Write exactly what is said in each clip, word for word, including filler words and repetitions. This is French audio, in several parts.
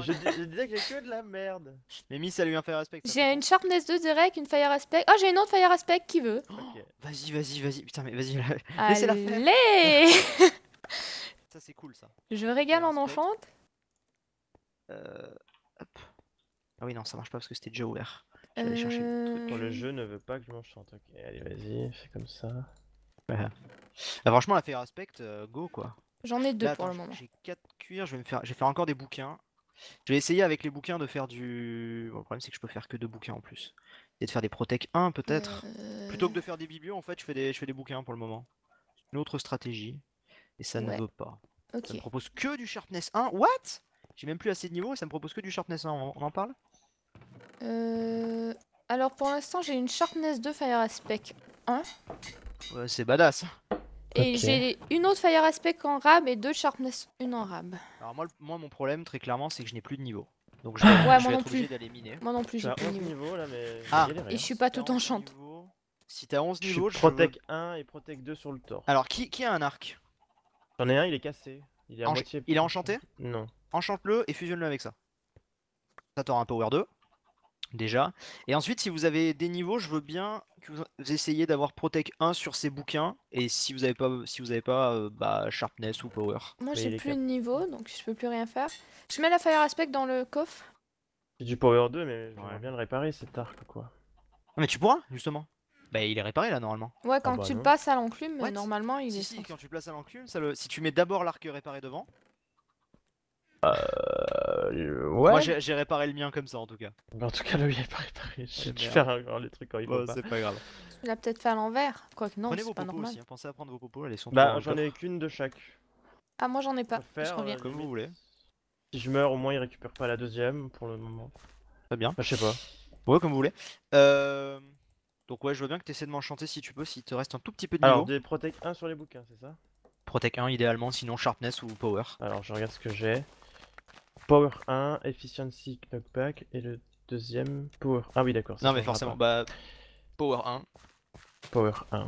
je, dis- je disais qu'il y a que de la merde. Mimi, ça lui un fire aspect. ça J'ai fait une Sharpness deux direct, une Fire Aspect. Oh, j'ai une autre Fire Aspect qui veut. quoi Ok. Vas-y, vas-y, vas-y. Putain, mais vas-y, laissez-la faire. Allez. Ça, c'est cool, ça. Je régale Fire en Aspect. enchante. Euh... Hop. Ah oui, non, ça marche pas parce que c'était déjà ouvert. Je vais aller chercher le truc. Bon, le Euh, jeu ne veut pas que je m'enchante. Ok, allez, vas-y, fais comme ça. Ouais. Ah, franchement, la fire aspect, euh, go quoi. J'en ai deux Là, pour attends, le moment. j'ai quatre cuirs, je vais me faire, je vais faire encore des bouquins. Je vais essayer avec les bouquins de faire du. Bon, le problème c'est que je peux faire que deux bouquins en plus. Et de faire des Protec un peut-être. Euh, Plutôt que de faire des biblios, en fait, je fais des, je fais des bouquins pour le moment. Une autre stratégie. Et ça ne Ouais. veut pas. Ça me Ok. propose que du sharpness un. What? J'ai même plus assez de niveau et ça me propose que du sharpness un. On, on en parle? Euh, Alors pour l'instant, j'ai une Sharpness deux Fire Aspect. Ouais, c'est badass. Et Ok. j'ai une autre Fire Aspect en rab et deux Sharpness une en rab. Alors moi, le- moi mon problème très clairement c'est que je n'ai plus de niveau. Donc je vais, Ouais, je moi vais non être obligé plus. d'aller miner. Moi non plus, Je suis j'ai à plus de onze niveau. niveaux là, mais. Ah. j'ai galéré, Et hein. je suis pas Si t'as tout onze enchante. niveaux- Si t'as onze Je suis niveaux, je veux... Protec un et Protec deux sur le torse. Alors qui, qui a un arc? J'en ai un, il est cassé. Il est à Ench- moitié. il est enchanté? Non. Enchante-le et fusionne-le avec ça. Ça t'aura un power deux. Déjà. Et ensuite, si vous avez des niveaux, je veux bien que vous vous essayiez d'avoir Protec un sur ces bouquins. Et si vous avez pas, si vous avez pas euh, bah, Sharpness ou Power. Moi Mais j'ai il est plus cap- de niveau, donc je peux plus rien faire. Je mets la Fire Aspect dans le coffre. J'ai du Power deux, mais j'aimerais Ouais. bien le réparer cet arc quoi. Ah, mais tu pourras, justement. Bah, il est réparé là, normalement. Ouais, quand bah tu le non. passes à l'enclume, What normalement il Si, est si, censé- quand tu le places à l'enclume, ça le... si tu mets d'abord l'arc réparé devant. Euh. Ouais. Moi, j'ai j'ai réparé le mien comme ça en tout cas. Mais en tout cas, là, il est pas réparé. J'ai dû merde. faire un- les trucs quand il faut Bon, pas. c'est pas grave. Tu l'as peut-être fait à l'envers. Quoique non, Prenez vos c'est pas popos normal. aussi, hein. Pensez à prendre vos popos, elles sont toujours Bah, dans le j'en coffre. ai qu'une de chaque. Ah, moi j'en ai Je pas. préfère, Je reviens. euh, Comme vous limite, voulez. Si je meurs, au moins, il récupère pas la deuxième pour le moment. Très bien. Bah, je sais pas. Ouais, comme vous voulez. Euh... Donc ouais, je veux bien que tu essaies de m'enchanter si tu peux, s'il te reste un tout petit peu de niveau. Alors, des Protect un sur les bouquins, c'est ça? Protec un idéalement, sinon Sharpness ou Power. Alors, je regarde ce que j'ai. Power un, Efficiency Knockback, et le deuxième, Power. Ah oui, d'accord. ça Non mais changera forcément, pas. bah... Power un, Power un.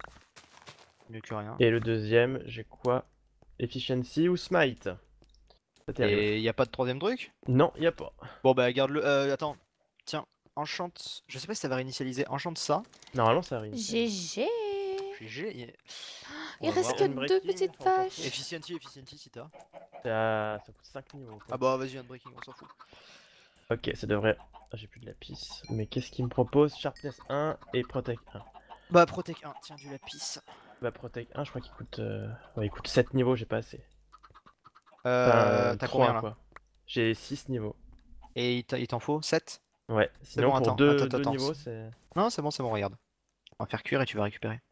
mieux que rien. Et le deuxième, j'ai quoi? Efficiency ou Smite? Ça t'est arrivé. Et y a pas de troisième truc? Non, y a pas. Bon bah garde-le, euh, attends. Tiens, enchante... Je sais pas si ça va réinitialiser, enchante ça. Normalement, ça arrive. G G. Puis j'ai... y- On Il va reste voir. que Unbreaking, deux petites on s'en fout. vaches. Efficiency, efficiency si t'as. Ça, ça coûte cinq niveaux. quoi. Ah bah vas-y, Unbreaking, on s'en fout. Ok, ça devrait. Ah, j'ai plus de lapis. Mais qu'est-ce qu'il me propose? Sharpness un et Protect un. Bah Protec un, tiens du lapis. Bah, Protect un, je crois qu'il coûte. euh, Ouais, il coûte sept niveaux, j'ai pas assez. Euh... Enfin, T'as trois, combien là? quoi. J'ai six niveaux. Et il t'a- il t'en faut sept? Ouais, sinon bon, pour attends, deux, attends, deux attends, niveaux, c'est- c'est. Non, c'est bon, c'est bon, regarde. On va faire cuire et tu vas récupérer.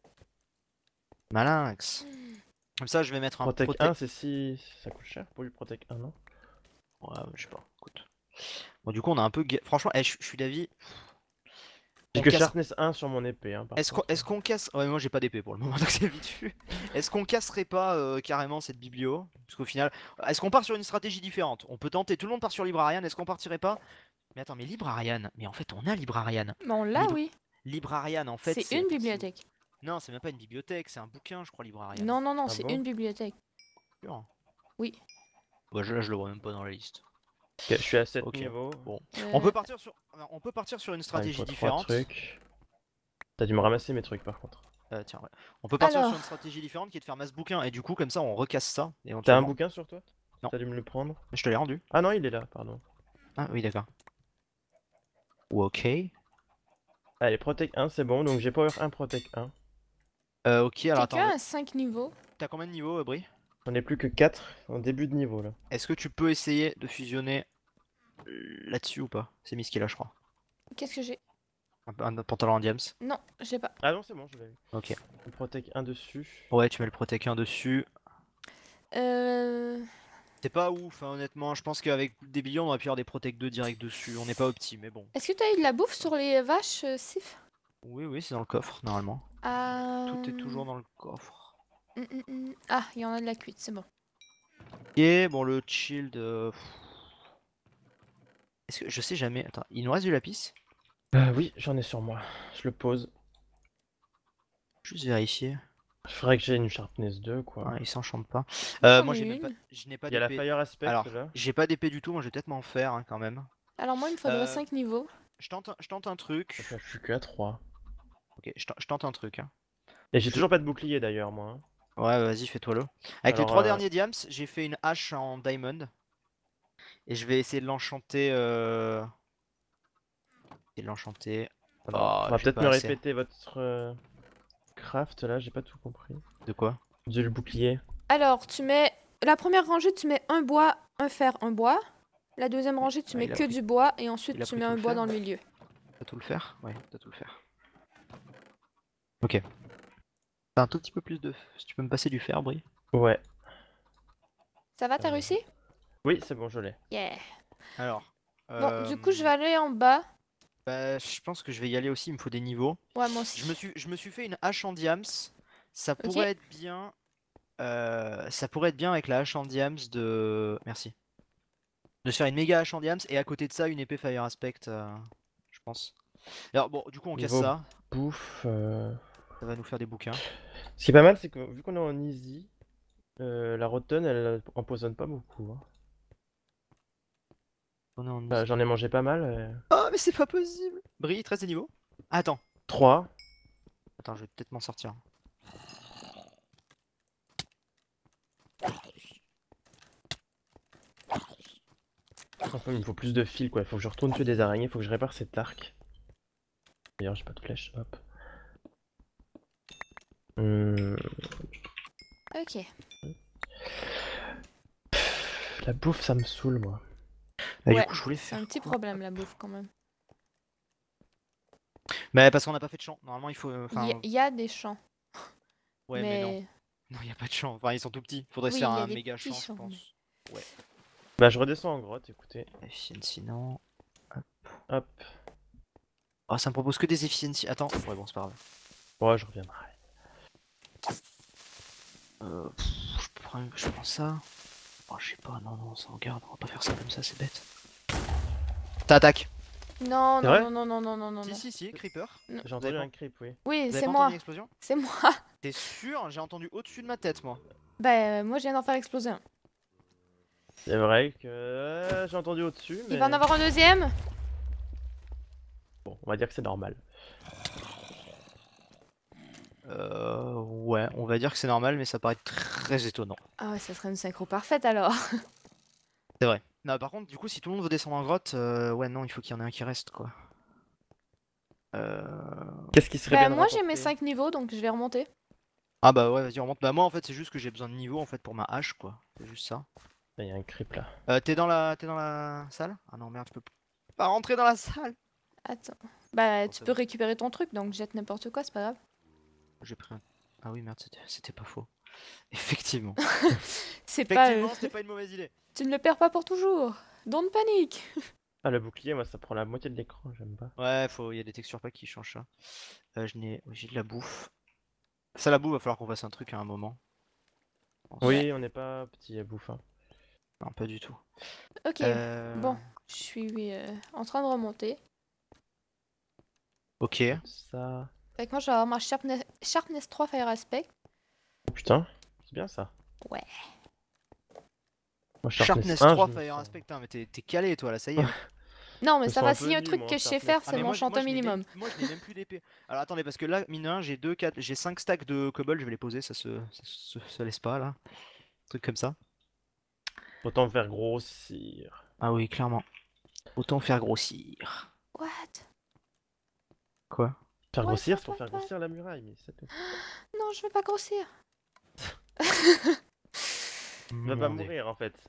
Malinx. Comme ça, je vais mettre un Protect Protec- un, c'est si. Ça coûte cher pour lui Protect un, non? Ouais, je sais pas, écoute. Bon, du coup, on a un peu... ga- Franchement, eh, je je suis d'avis... J'ai on que casse- Sharpness un sur mon épée. Hein, par Est-ce qu'on contre. est-ce qu'on casse... Ouais, moi j'ai pas d'épée pour le moment, donc c'est vite vu. Est-ce qu'on casserait pas euh, carrément cette biblio? Parce qu'au final... Est-ce qu'on part sur une stratégie différente? On peut tenter, tout le monde part sur Librarian, est-ce qu'on partirait pas... Mais attends, mais Librarian... Mais en fait, on a Librarian. Mais on l'a, Libre- oui. Librarian, en fait... C'est une bibliothèque. Non, c'est même pas une bibliothèque, c'est un bouquin, je crois, Librarian. Non, non, non, Ah c'est bon une bibliothèque. Sûr. Oui. Bah, je, là, je le vois même pas dans la liste. Ok, je suis à sept Ok. niveaux. Bon. Euh, On peut partir sur... On peut partir sur une Ah, il stratégie faut trois différente. trucs. T'as dû me ramasser mes trucs par contre. Euh, tiens, ouais. On peut partir Alors. sur une stratégie différente qui est de faire masse bouquin et du coup comme ça on recasse ça. T'as un éventuellement. bouquin sur toi? Non. T'as dû me le prendre? Je te l'ai rendu. Ah non, il est là, pardon. Ah oui d'accord. Ok. Allez, Protect un, c'est bon, donc j'ai Power un, Protect un. Euh, ok alors Quelqu'un attends. a cinq niveaux. T'as combien de niveaux euh, Brie? J'en ai plus que quatre en début de niveau là. Est-ce que tu peux essayer de fusionner euh, là-dessus ou pas? C'est Miss qui est là je crois. Qu'est-ce que j'ai? Un, un pantalon en diams. Non, j'ai pas. Ah non, c'est bon, je l'ai eu. Ok. Protect un dessus. Ouais tu mets le Protec un dessus. Euh... C'est pas ouf hein, honnêtement. Je pense qu'avec des billions on aurait pu avoir des Protec deux direct dessus. On n'est pas opti mais bon. Est-ce que tu as eu de la bouffe sur les vaches, euh, Sif? Oui oui c'est dans le coffre normalement. Ah... Tout est toujours dans le coffre. Hum, hum, hum. Ah, il y en a de la cuite, c'est bon. Et bon le shield... euh, Est-ce que je sais jamais... Attends, il nous reste du lapis? Euh, oui, j'en ai sur moi. Je le pose. Juste vérifier. Il faudrait que j'ai une sharpness deux quoi. Ouais, il s'enchante pas. Euh, J'en moi, ai j'ai même pas, une. je n'ai pas Il y a la d'épée. fire aspect Alors, là. j'ai pas d'épée du tout, moi je vais peut-être m'en faire hein, quand même. Alors moi, il me faudrait Euh, cinq niveaux. Je tente, un- je tente un truc. Enfin, je suis que à trois. Ok, je tente, je tente un truc. Hein. Et j'ai Je- toujours pas de bouclier d'ailleurs moi. hein. Ouais, vas-y, fais-toi le. Avec les Alors, trois euh, derniers diams, j'ai fait une hache en diamond. Et je vais essayer de l'enchanter. Euh... Essayer de l'enchanter. alors, Oh, on va j'ai peut-être pas me assez. répéter votre euh, craft là, j'ai pas tout compris. De quoi? Du le bouclier. Alors, tu mets... La première rangée, tu mets un bois, un fer, un bois. La deuxième rangée, tu Ah, mets il a que pris- du bois. Et il ensuite, a tu pris mets tout un le bois fer dans le milieu. T'as tout le faire? Ouais, t'as tout le faire. Ok. T'as un tout petit peu plus de. Si tu peux me passer du fer, Brie. Ouais. Ça va, t'as Euh, réussi? Oui, c'est bon, je l'ai. Yeah. Alors. Bon, du coup, je euh, vais aller en bas. bah, je pense que je vais y aller aussi, il me faut des niveaux. Ouais, moi aussi. Je me suis, je me suis fait une hache en diams. Ça Ok. pourrait être bien. euh, ça pourrait être bien avec la hache en diams de. Merci. De se faire une méga hache en diams et à côté de ça une épée fire aspect. euh, je pense. Alors bon, du coup on casse Niveau ça. bouffe. euh, Ça va nous faire des bouquins. Ce qui est pas mal, c'est que vu qu'on est en easy, euh, la rotten elle empoisonne pas beaucoup. hein. On est en Bah, j'en ai mangé pas mal. euh. Oh mais c'est pas possible. Brie, il te reste des niveaux? Attends. trois. Attends, je vais peut-être m'en sortir. Enfin, il me faut plus de fil quoi. Il faut que je retourne tuer des araignées, il faut que je répare cet arc. D'ailleurs, j'ai pas de flèche. Hop. Hum, Ok. La bouffe, ça me saoule moi. Bah, Ouais, du coup je voulais C'est faire. un petit quoi problème, la bouffe, quand même. Bah parce qu'on n'a pas fait de champ. Normalement il faut. euh, Il Enfin. y, a- il y a des champs. Ouais mais non. mais... Non, il n'y a pas de champ. Enfin, ils sont tout petits. Faudrait se Oui, faire il y a un des méga petits champ, je champs, pense. Ouais. Bah, je redescends en grotte, écoutez. Efficiency, non. Hop. Oh, ça me propose que des efficiency. Attends. Ouais, bon, c'est pas grave. Ouais, je reviendrai. Euh, pff, je, prends, je prends ça. Oh, je sais pas. Non, non, ça regarde. On va pas faire ça comme ça, c'est bête. T'attaques. Non, C'est non, vrai non, non, non, non, non, non. Si, non. si, si, creeper. Non. J'ai Vous avez entendu pas- un creep, oui. Oui, Vous avez c'est pas moi. entendu l'explosion? C'est moi. T'es sûr? J'ai entendu au-dessus de ma tête, moi. Bah, euh, moi, je viens d'en faire exploser un. C'est vrai que euh, j'ai entendu au-dessus, mais Il va en avoir un deuxième? bon, on va dire que c'est normal. Euh, ouais, on va dire que c'est normal, mais ça paraît très étonnant. Ah ouais, ça serait une synchro parfaite, alors. C'est vrai. Non, par contre, du coup, si tout le monde veut descendre en grotte, euh, ouais, non, il faut qu'il y en ait un qui reste, quoi. Euh... Qu'est-ce qui serait Bah, bien de moi, j'ai mes rapporter cinq niveaux, donc je vais remonter. Ah bah ouais, vas-y, on remonte. Bah moi, en fait, c'est juste que j'ai besoin de niveau, en fait, pour ma hache, quoi. C'est juste ça. Il y a un creep là. Euh, t'es dans la... T'es dans la salle? Ah non, merde, je peux pas rentrer dans la salle. Attends. Bah, Bon, tu c'est peux bon. récupérer ton truc, donc jette n'importe quoi, c'est pas grave. J'ai pris un... Ah oui, merde, c'était- c'était pas faux. Effectivement. C'est pas... euh, Effectivement, c'était pas une mauvaise idée. Tu ne le perds pas pour toujours. Don't panique. Ah, le bouclier, moi, ça prend la moitié de l'écran, j'aime pas. Ouais, faut... il y a des textures packs qui changent ça. Euh, je n'ai... J'ai de la bouffe. Ça, la bouffe, va falloir qu'on fasse un truc à un moment. Je pense. Oui, on n'est pas petit à bouffe. hein. Non, pas du tout. Ok, Euh, bon. Je suis euh, en train de remonter. Ok. Ça. Fait que moi, je vais avoir ma Sharpness, Sharpness trois Fire Aspect. Oh, putain, c'est bien ça. Ouais. Moi, Sharpness un, trois, je me Fire sens- Aspect, hein, mais t'es t'es calé, toi, là, ça y est. Non, mais Je ça me va, sens un s'il y a peu un truc nul, que moi, je sais Sharpness faire, Ah, c'est mais moi, je- moi, m'enchanter je n'ai minimum. même- Moi, je n'ai même plus d'épée. Alors, attendez, parce que là, mine de rien, j'ai deux, quatre, j'ai cinq stacks de cobble, je vais les poser, ça se, ça se, ça laisse pas, là. Truc comme ça. Autant faire grossir. Ah oui, clairement. Autant faire grossir. What? Quoi? Faire Ouais, grossir, ça c'est pour va faire pas. grossir la muraille, mais c'est tout. Non, je veux pas grossir. Il va pas mourir en fait.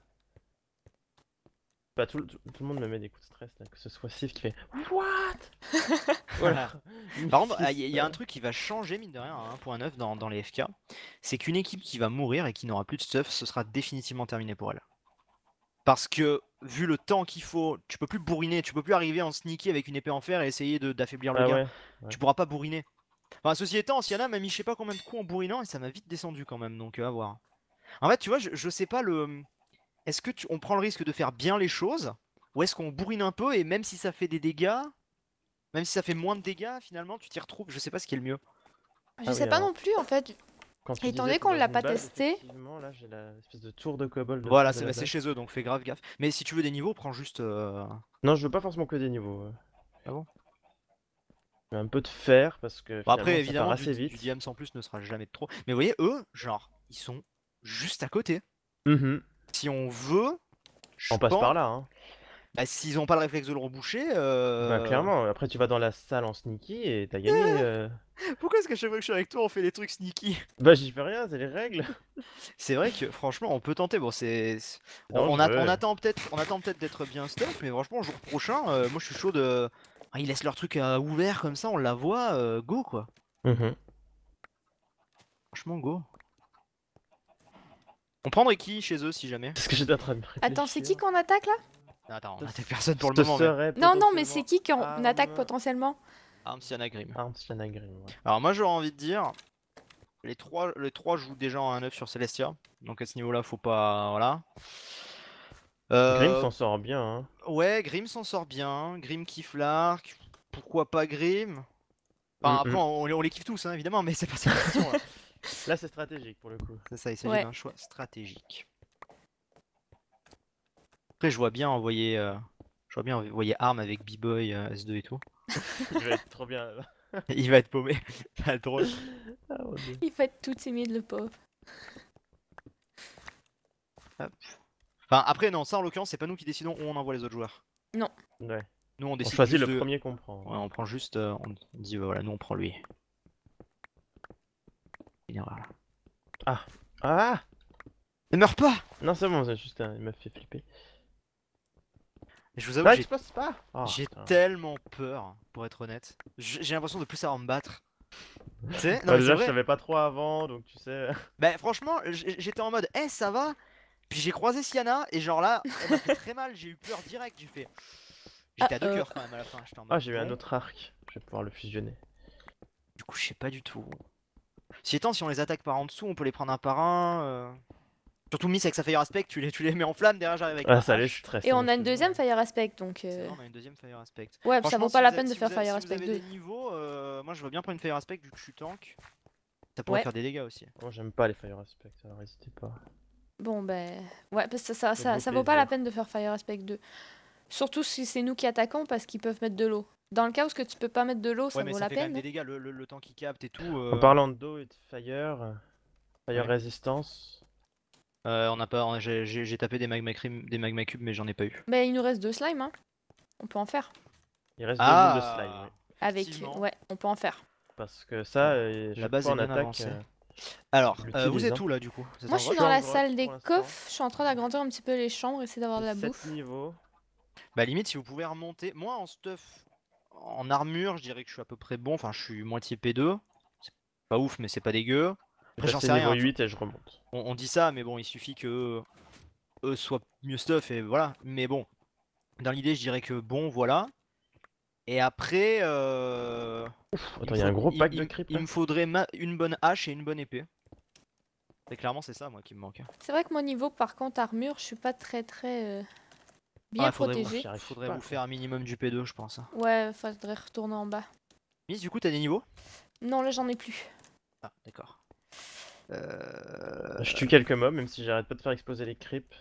Bah, tout, tout, tout le monde me met des coups de stress là, que ce soit Sif qui fait What? Voilà. Par contre, il y, y a un truc qui va changer, mine de rien, à un point neuf dans, dans les F K. C'est qu'une équipe qui va mourir et qui n'aura plus de stuff, ce sera définitivement terminé pour elle. Parce que, vu le temps qu'il faut, tu peux plus bourriner, tu peux plus arriver en sneaky avec une épée en fer et essayer de- d'affaiblir le Ah gars. ouais. Tu pourras pas bourriner. Enfin, ceci étant, Siana m'a mis je sais pas combien de coups en bourrinant et ça m'a vite descendu quand même, donc euh, à voir. En fait, tu vois, je, je sais pas le. Est-ce que tu... on prend le risque de faire bien les choses ou est-ce qu'on bourrine un peu et même si ça fait des dégâts, même si ça fait moins de dégâts, finalement tu t'y retrouves, je sais pas ce qui est le mieux. Je Ah sais oui, pas alors. non plus, en fait. Quand tu Étant disais donné t'es qu'on dans l'a une pas base, testé. effectivement, là j'ai la espèce de tour de cobble de Voilà, de c'est la bah, c'est base. chez eux, donc fais grave gaffe. Mais si tu veux des niveaux, prends juste. euh, Non, je veux pas forcément que des niveaux. euh. Ah bon? Je veux un peu de fer parce que Bon, finalement après, ça part évidemment, du, assez du vite. D M sans plus ne sera jamais de trop. Mais vous voyez, eux, genre, ils sont juste à côté. Mhm. Si on veut, je On passe pense. par là, hein. Bah, s'ils ont pas le réflexe de le reboucher. Bah euh, clairement, après tu vas dans la salle en sneaky et t'as gagné. euh. Pourquoi est-ce qu'à chaque fois que je suis avec toi, on fait des trucs sneaky? Bah j'y fais rien, c'est les règles. C'est vrai que franchement, on peut tenter. Bon, c'est. c'est- C'est On, on a- on dangereux. attend peut-être, on attend peut-être d'être bien stuff, mais franchement, jour prochain, euh, moi je suis chaud de. Ah, ils laissent leur truc euh, ouvert comme ça, on la voit, euh, go quoi. Mhm. Franchement, go. On prendrait qui chez eux si jamais? C'est ce que j'étais en train de me Attends, c'est qui réfléchir. qu'on attaque là? Ah, attends, on Ce- attaque personne pour le Ce moment, mais. serait Non, non, mais c'est potentiellement qui qu'on Arm- attaque potentiellement? Arms Sienna Grim. Arms Sienna Grim, ouais. Alors, moi j'aurais envie de dire. Les trois, les trois jouent déjà en un neuf sur Celestia. Donc à ce niveau-là, faut pas. Voilà. Grim Euh, s'en sort bien, hein. Ouais, Grim s'en sort bien. Grim kiffe l'arc. Pourquoi pas Grim? Enfin, Mm, après, mm. on, les- on les kiffe tous, hein, évidemment, mais c'est pas ça la question. Là. Là c'est stratégique pour le coup. C'est ça, il s'agit Ouais. d'un choix stratégique. Après, je vois bien envoyer, euh, je vois bien envoyer Arm avec B-Boy, euh, S deux et tout. Je vais être trop bien là. Il va être paumé. Ça va être drôle. Ah, mon Dieu. Il fait tout timide le pauvre. Enfin, après, non, ça en l'occurrence, c'est pas nous qui décidons où on envoie les autres joueurs. Ouais. Nous, on On décide choisit juste le de- premier qu'on prend. Ouais, on prend juste, euh, on on dit bah, voilà, nous on prend lui. Une erreur là. Ah Ne meurs pas! non c'est bon, c'est juste un... il m'a fait flipper. Je vous avoue, Bah j'ai explose pas. Ah, j'ai putain. tellement peur, pour être honnête. J'ai j'ai l'impression de plus savoir me battre. Tu sais? Non, Bah, mais déjà c'est je vrai. savais pas trop avant donc tu sais. Bah, franchement, j- j'étais en mode, eh, ça va? Puis j'ai croisé Siana, et genre là, elle m'a fait très mal, j'ai eu peur direct. J'ai fait. J'étais à deux Ah, euh. cœurs quand même à la fin. J'étais en mode, Ah j'ai eu un bon. autre arc. Je vais pouvoir le fusionner. Du coup, je sais pas du tout. Si étant, si on les attaque par en dessous, on peut les prendre un par un. euh. Surtout Miss avec sa Fire Aspect, tu les, tu les mets en flamme, derrière j'arrive avec Ah ma ça les hache. stresse. Et hein, on a une je te deuxième jure. Fire Aspect donc. C'est euh, vrai, on a une deuxième Fire Aspect. Ouais, ça Franchement, vaut si pas vous la avez- peine de si faire vous avez- Fire si Aspect vous avez deux. des niveaux, euh, moi je veux bien prendre une Fire Aspect vu que je suis tank. Ça pourrait Ouais. faire des dégâts aussi. Moi j'aime pas les Fire Aspect, alors n'hésitez pas. Bon, ben. Ouais, parce que ça, ça, Faites-vous ça vaut pas la plaisir. peine de faire Fire Aspect deux. Surtout si c'est nous qui attaquons parce qu'ils peuvent mettre de l'eau. Dans le cas où ce que tu peux pas mettre de l'eau, ça Ouais, mais vaut ça la fait quand même peine. des dégâts, le, le- le temps qu'il capte et tout. En euh, parlant d'eau et de fire, euh, fire Ouais. résistance. euh, on a pas, on a- j'ai j'ai- j'ai tapé des magma, cream- des magma cubes, mais j'en ai pas eu. Ben, il nous reste deux slimes, hein. On peut en faire. Il reste deux boules de Ah, slime, oui. Avec. effectivement. Ouais, on peut en faire. Parce que ça, Bon, euh, la chaque base fois est en bien attaque. avancée. euh, Alors, je euh, vous l'utilise, êtes hein. où là du coup? Vous êtes Moi, en je suis grotte dans la grotte salle pour des l'instant. coffres. Je suis en train d'agrandir un petit peu les chambres, essayer d'avoir de la sept bouffe. niveaux. Bah limite si vous pouvez remonter. Moi en stuff, en armure, je dirais que je suis à peu près bon. Enfin, je suis moitié P deux. C'est pas ouf, mais c'est pas dégueu. Je Après, vais j'en passer sais niveau rien. huit et je remonte. On, on dit ça, mais bon, il suffit que eux soient mieux stuff et voilà. Mais bon, dans l'idée, je dirais que bon, voilà. Et après, euh... il Attends, me il y a un faut- gros il- pack il- de creep il là. me faudrait ma- une bonne hache et une bonne épée. Et clairement, c'est ça, moi, qui me manque. C'est vrai que mon niveau, par contre, armure, je suis pas très très euh, bien Ouais, faudrait vous- protégée. J'y arrive Faudrait pas, vous quoi. faire un minimum du P deux, je pense. Ouais, faudrait retourner en bas. Miss, du coup, t'as des niveaux? Non, là, j'en ai plus. Ah, d'accord. Euh... Je tue quelques mobs, même si j'arrête pas de faire exploser les creeps.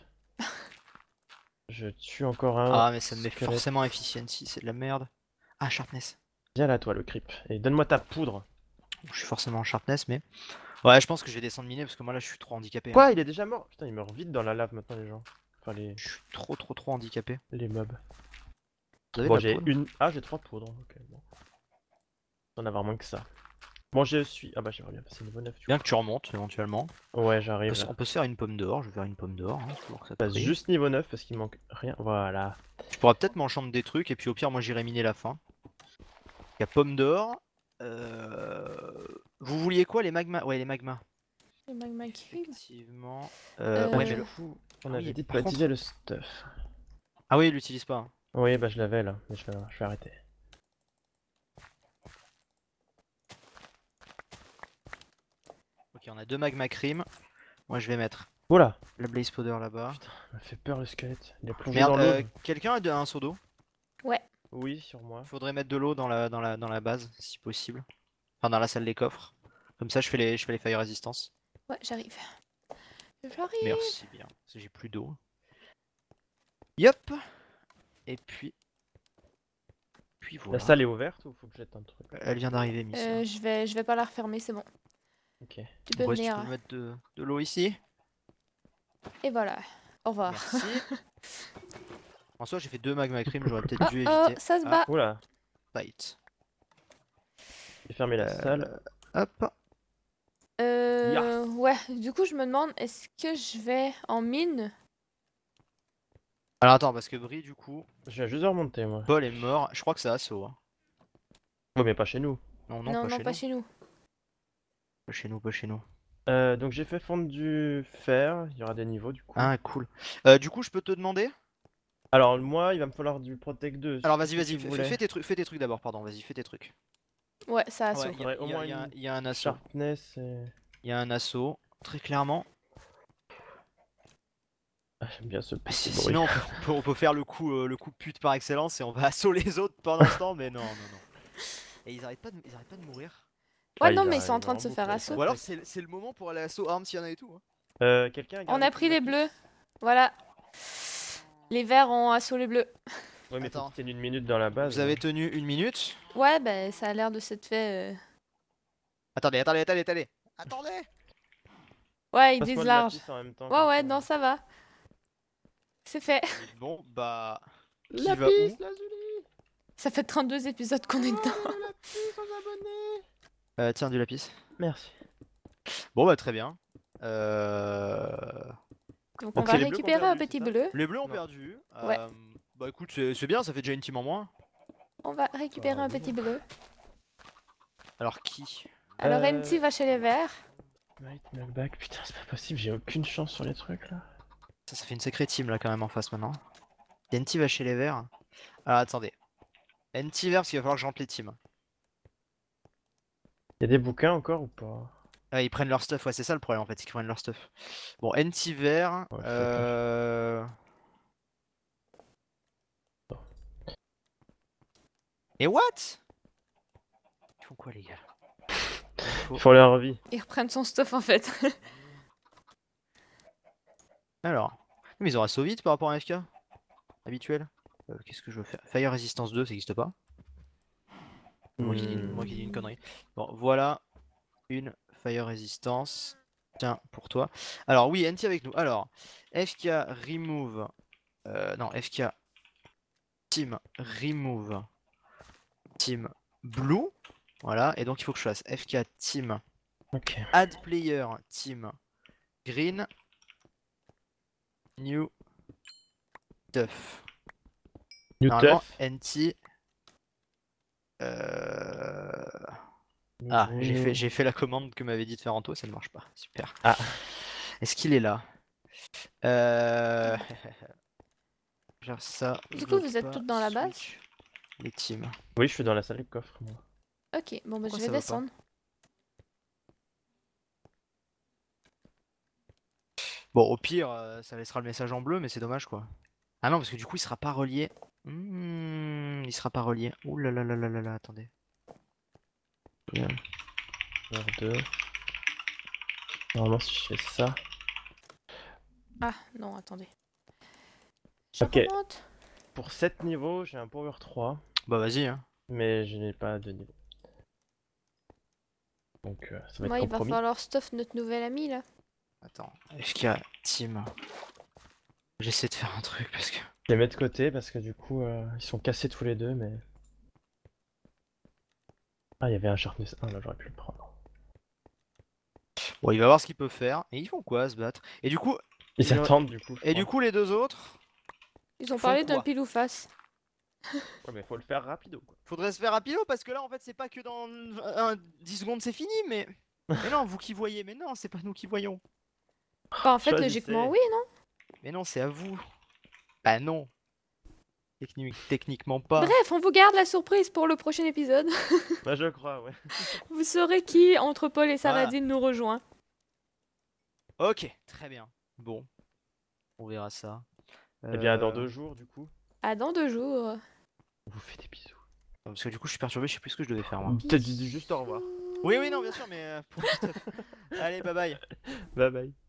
Je tue encore un. Ah, mais ça me met squelette. forcément efficiency, c'est de la merde. Ah, sharpness. Viens là, toi, le creep. Et donne-moi ta poudre. Je suis forcément en sharpness, mais. Ouais, je pense que je vais descendre miner parce que moi là je suis trop handicapé. hein. Quoi? Il est déjà mort? Putain, il meurt vite dans la lave maintenant, les gens. Enfin, les, Je suis trop trop trop handicapé. les mobs. Vous avez Bon, de la j'ai poudre une. Ah, j'ai trois poudres. Ok, bon. D'en avoir moins que ça. Bon, je suis. Ah, bah, j'aimerais bien passer niveau neuf. Du Bien que tu remontes éventuellement. coup. Ouais, On j'arrive. peut, se- là. on peut se faire une pomme d'or, je vais faire une pomme d'or. Hein, pour que ça Je passe brille. juste niveau neuf parce qu'il manque rien. Voilà. Tu pourras peut-être m'enchanter des trucs et puis au pire moi j'irai miner la fin. Il y a pomme d'or. Euh... Vous vouliez quoi les magmas? Ouais les magmas. Les magma cubes. Effectivement. Euh, Euh, ouais, Du mais le- coup, on Ah avait oui, dit de par pas contre- utiliser le stuff. Ah oui il l'utilise pas. hein. Oui, bah, je l'avais là. Mais je vais, je vais arrêter. Ok on a deux magma cream. Moi je vais mettre Oula! la blaze powder là-bas. Putain, il m'a fait peur le squelette. Il est plongé Merde, dans l'eau. euh, quelqu'un a de- un seau d'eau? Ouais. Oui, sur moi. Faudrait mettre de l'eau dans la, dans, la, dans la base si possible. Enfin dans la salle des coffres. Comme ça, je fais les, je fais les fire résistance. Ouais, j'arrive. J'arrive. Merci bien, parce que j'ai plus d'eau. Yop. Et puis... Puis La voilà. salle est ouverte ou faut que je jette un truc? Elle vient d'arriver, Miss. Euh, je vais, je vais pas la refermer, c'est bon. Ok. Tu peux Ouais, si tu venir. peux mettre de, de l'eau ici. Et voilà. Au revoir. Merci. En soi, j'ai fait deux magma cream, j'aurais peut-être Oh, dû oh, éviter. ça se Ah, bat. Oula, fight. j'ai fermé la Euh, salle. Hop. Euh, ouais, du coup, je me demande, est-ce que je vais en mine? Alors attends, parce que Brie, du coup, Je viens juste de remonter moi. Paul est mort. Je crois que c'est assaut. Hein. Ouais, mais pas chez nous. Non, non, Non, pas, non, chez pas nous. chez nous. Pas chez nous, pas chez nous. Euh, donc j'ai fait fondre du fer, il y aura des niveaux du coup. Ah, cool. Euh, du coup, je peux te demander. Alors moi, il va me falloir du Protect deux. Alors si vas-y, tu vas-y, fais, voulais. fais tes trucs, fais tes trucs d'abord, pardon, vas-y, fais tes trucs. Ouais, ça a Ouais, saut. il y, faudrait a- au y a- moins y a- une y a un assaut. Sharpness et... Il y a un assaut, très clairement. Ah, j'aime bien ce Ah, petit si- bruit. Sinon, on peut, on peut faire le coup, euh, le coup pute par excellence et on va assaut les autres pendant ce temps, mais non, non, non. Et ils arrêtent pas de, ils arrêtent pas de mourir. Ouais, Ah, non, il mais a- ils sont en il train a de se vraiment faire beaucoup assaut. Ou alors c'est c'est le moment pour aller assaut armes s'il y en a et tout. Hein. Euh, quelqu'un a On gardé a son pris les lapis bleus. Voilà. Les verts ont assaut les bleus. Ouais, mais faut Attends. que tu tiennes une minute dans la base. Vous avez tenu une minute. Ouais, bah ça a l'air de s'être fait. euh. Attendez, attendez, attendez, attendez. Attendez. Ouais, ils Passe-moi disent le large. lapis en même temps. Ouais, comme ouais, ça. non, ça va. C'est fait. Bon, bah. Qui Lapis, va où lazuli. Ça fait trente-deux épisodes qu'on est dedans. Oh, le lapis aux abonnés. euh, Tiens, du lapis. Merci. Bon, bah, très bien. Euh... Donc Donc on va c'est les bleus qu'on récupérer a un perdu, petit c'est ça bleu. Les bleus ont Non. perdu. Ouais. Euh, Bah, écoute, c'est c'est bien, ça fait déjà une team en moins. On va récupérer Ah, un oui. petit bleu. Alors, qui Alors Euh, N T va chez les verts. Might knockback. Putain, c'est pas possible, j'ai aucune chance sur les trucs là. Ça, ça fait une sacrée team là quand même en face maintenant. N T va chez les verts. Alors, attendez. N T vert, parce qu'il va falloir que j'entre les teams. Y'a des bouquins encore ou pas? Ah, ils prennent leur stuff, ouais, c'est ça le problème en fait, c'est qu'ils prennent leur stuff. Bon, N T vert. Ouais, faut euh... Et what? Ils font quoi les gars? Ils font leur vie. Ils reprennent son stuff en fait. Alors. Mais ils ont assaut vite par rapport à un F K habituel. Euh, Qu'est-ce que je veux faire? Fire Resistance deux, ça n'existe pas. Moi qui, dis une, moi qui dis une connerie. Bon, voilà une Fire Resistance. Tiens, pour toi. Alors, oui, N T avec nous. Alors, F K remove. Euh, non, F K team remove. Team blue. Voilà, et donc il faut que je fasse F K team Ok. add player team green. New stuff. New Normalement, Tuff. N T. Euh... Ah, j'ai fait, j'ai fait la commande que m'avait dit de faire Anto, ça ne marche pas. Super. Ah. Est-ce qu'il est là? Euh... Genre ça. Du je coup, dois vous êtes pas toutes dans la base? switch Les teams. Oui, je suis dans la salle de coffre moi. Ok, bon bah Pourquoi je ça vais va pas descendre. Bon, au pire, euh, ça laissera le message en bleu, mais c'est dommage quoi. Ah non, parce que du coup, il sera pas relié. Hmm, il sera pas relié. Ouh là là là là là là, attendez. Bien. Heure deux. Normalement si je fais ça. Ah non, attendez. Je Ok. remonte. Pour sept niveaux, j'ai un power trois. Bah vas-y, hein. Mais je n'ai pas de niveau. Donc euh, ça va Moi, être il va compromis. falloir stuff notre nouvel ami là. Attends, F K team. J'essaie de faire un truc parce que. Je les mets de côté parce que du coup euh, ils sont cassés tous les deux mais... Ah il y avait un Sharpness un là j'aurais pu le prendre. Bon, il va voir ce qu'il peut faire. Et ils font quoi à se battre? Et du coup, Ils Je- s'attendent du coup. je et du crois. coup, les deux autres, Ils ont Font parlé d'un quoi pile ou face. Ouais mais faut le faire rapido quoi. faudrait se faire rapido parce que là, en fait, c'est pas que dans un, dix secondes c'est fini, mais. Mais non, vous qui voyez, mais non, c'est pas nous qui voyons. Bah, en fait, Choisissez. logiquement, oui, non? Mais non, c'est à vous. Bah non. Techni- techniquement pas. Bref, on vous garde la surprise pour le prochain épisode. Bah je crois ouais. Vous saurez qui, entre Paul et Voilà. Saradine, nous rejoint. Ok, très bien. Bon, on verra ça. Eh bien dans Euh, deux jours du coup. À dans deux jours. On vous fait des bisous. Parce que du coup, je suis perturbé, je sais plus ce que je devais faire moi. Peut-être juste au revoir. Oui, oui, non, bien sûr, mais. euh, pour- Allez, bye bye. Bye bye.